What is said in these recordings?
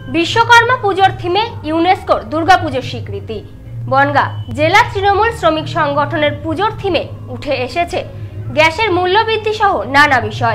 বিশ্বকর্মা পুজোর থিমে ইউনেস্কোর দুর্গাপুজোর স্বীকৃতি। বনগাঁ জেলা তৃণমূল শ্রমিক সংগঠনের পুজোর থিমে উঠে এসেছে গ্যাসের মূল্যবৃদ্ধি সহ নানা বিষয়।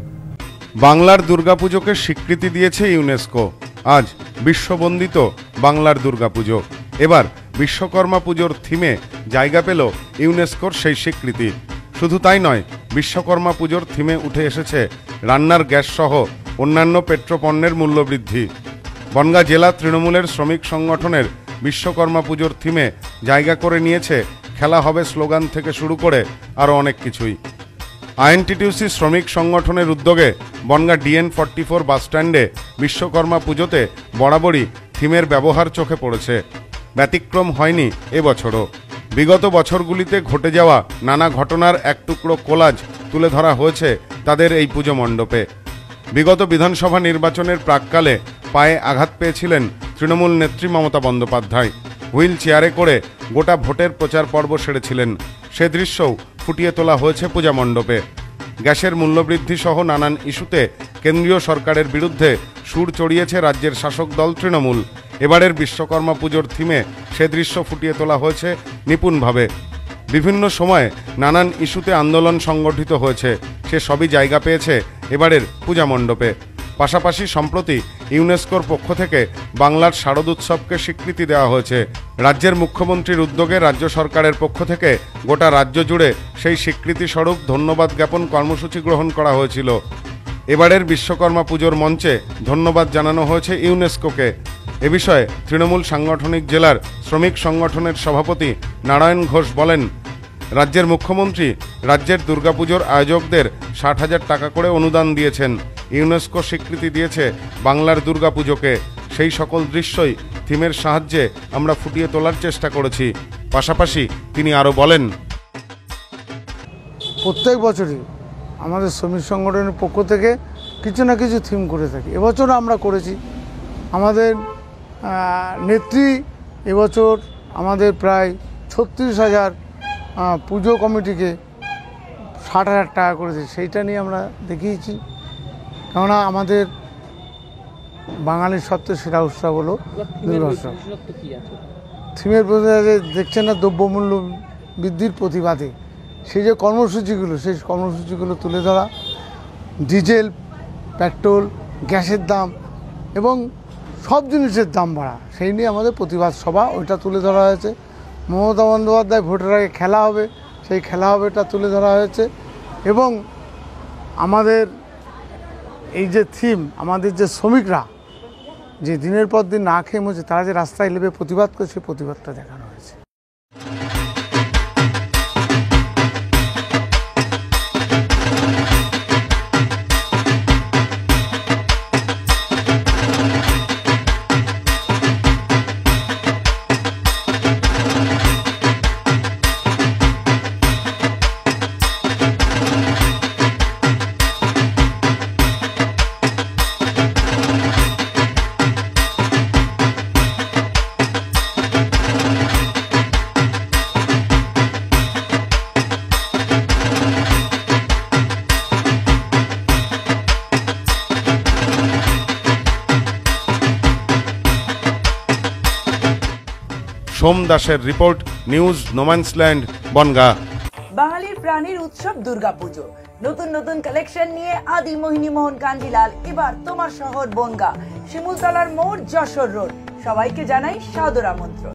বাংলার দুর্গাপুজোকে স্বীকৃতি দিয়েছে ইউনেস্কো। আজ বিশ্ববন্দিত বাংলার দুর্গাপুজো। এবার বিশ্বকর্মা পুজোর থিমে জায়গা পেল ইউনেস্কোর সেই স্বীকৃতি। শুধু তাই নয়, বিশ্বকর্মা পুজোর থিমে উঠে এসেছে রান্নার গ্যাস সহ অন্যান্য পেট্রোপণ্যের মূল্যবৃদ্ধি। বনগাঁ জেলা তৃণমূলের শ্রমিক সংগঠনের বিশ্বকর্মা পুজোর থিমে জায়গা করে নিয়েছে খেলা হবে স্লোগান থেকে শুরু করে আরও অনেক কিছুই। আইএনটিটিউসি শ্রমিক সংগঠনের উদ্যোগে বনগাঁ DN44 বাসস্ট্যান্ডে বিশ্বকর্মা পুজোতে বরাবরই থিমের ব্যবহার চোখে পড়েছে। ব্যতিক্রম হয়নি এবছরও। বিগত বছরগুলিতে ঘটে যাওয়া নানা ঘটনার এক টুকরো কোলাজ তুলে ধরা হয়েছে তাদের এই পুজো মণ্ডপে। বিগত বিধানসভা নির্বাচনের প্রাক্কালে পায়ে আঘাত পেয়েছিলেন তৃণমূল নেত্রী মমতা বন্দ্যোপাধ্যায়। হুইল চেয়ারে করে গোটা ভোটের প্রচার পর্ব সেরেছিলেন। সে দৃশ্যও ফুটিয়ে তোলা হয়েছে পূজা মণ্ডপে। গ্যাসের মূল্যবৃদ্ধি সহ নানান ইস্যুতে কেন্দ্রীয় সরকারের বিরুদ্ধে সুর চড়িয়েছে রাজ্যের শাসক দল তৃণমূল। এবারের বিশ্বকর্মা পুজোর থিমে সে দৃশ্য ফুটিয়ে তোলা হয়েছে নিপুণভাবে। বিভিন্ন সময়ে নানান ইস্যুতে আন্দোলন সংগঠিত হয়েছে, সে সবই জায়গা পেয়েছে এবারের পূজা মণ্ডপে। পাশাপাশি সম্প্রতি ইউনেস্কোর পক্ষ থেকে বাংলার শারদোৎসবকে স্বীকৃতি দেওয়া হয়েছে। রাজ্যের মুখ্যমন্ত্রীর উদ্যোগে রাজ্য সরকারের পক্ষ থেকে গোটা রাজ্য জুড়ে সেই স্বীকৃতি স্বরূপ ধন্যবাদ জ্ঞাপন কর্মসূচি গ্রহণ করা হয়েছিল। এবারের বিশ্বকর্মা পুজোর মঞ্চে ধন্যবাদ জানানো হয়েছে ইউনেস্কোকে। এ বিষয়ে তৃণমূল সাংগঠনিক জেলার শ্রমিক সংগঠনের সভাপতি নারায়ণ ঘোষ বলেন, রাজ্যের মুখ্যমন্ত্রী রাজ্যের দুর্গাপুজোর আয়োজকদের 60,000 টাকা করে অনুদান দিয়েছেন। ইউনেস্কো স্বীকৃতি দিয়েছে বাংলার দুর্গাপুজোকে। সেই সকল দৃশ্যই থিমের সাহায্যে আমরা ফুটিয়ে তোলার চেষ্টা করেছি। পাশাপাশি তিনি আরও বলেন, প্রত্যেক বছরই আমাদের শ্রমিক সংগঠনের পক্ষ থেকে কিছু না কিছু থিম করে থাকি। এবছরও আমরা করেছি। আমাদের নেত্রী এবছর আমাদের প্রায় 36,000 পুজো কমিটিকে 60,000 টাকা করেছে। সেইটা নিয়ে আমরা দেখিয়েছি। কেননা আমাদের বাঙালির সবচেয়ে সেরা উৎসব হলো দুর্গোৎসব। থিমের প্রতিবাদে দেখছেন না, দ্রব্যমূল্য বৃদ্ধির প্রতিবাদে সেই যে কর্মসূচিগুলো, সেই কর্মসূচিগুলো তুলে ধরা, ডিজেল, পেট্রোল, গ্যাসের দাম এবং সব জিনিসের দাম বাড়া, সেই নিয়ে আমাদের প্রতিবাদ সভা, ওইটা তুলে ধরা হয়েছে। মমতা বন্দ্যোপাধ্যায় ভোটের আগে খেলা হবে, সেই খেলা হবেটা তুলে ধরা হয়েছে। এবং আমাদের এই যে থিম, আমাদের যে শ্রমিকরা যে দিনের পর দিন না খেয়ে মরছে, তারা যে রাস্তায় নেমে প্রতিবাদ করে, সেই প্রতিবাদটা দেখানো হয়েছে। সোম দাসের রিপোর্ট, নিউজ নোম্যান্সল্যান্ড, বনগাঁ। বাঙালির প্রাণীর উৎসব দুর্গাপুজো। নতুন নতুন কালেকশন নিয়ে আদি মোহিনী মোহন কাঞ্জিলাল এবার তোমার শহর বনগাঁ, শিমুলতলার মোড়, যশোর রোড। সবাইকে জানাই সাদর আমন্ত্রণ।